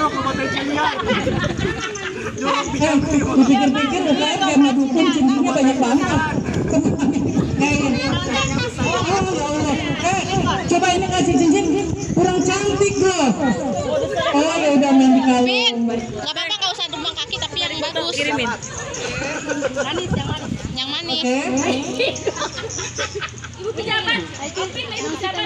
jorok sama tensinya. Dipikir-pikir UKM karena dukun cincinnya banyak banget. Coba ini kasih cincin kurang cantik loh. Oh ya udah main di kalung. Nggak apa-apa, nggak usah tumpang kaki, tapi yang bagus. Kirimin. Manis, yang manis. Oke. Ibu pejabat.